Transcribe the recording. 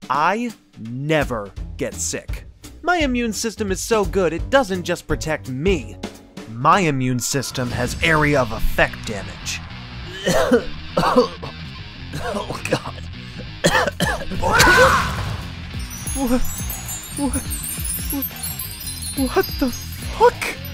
I never get sick. My immune system is so good it doesn't just protect me. My immune system has area of effect damage. Oh god. What the fuck?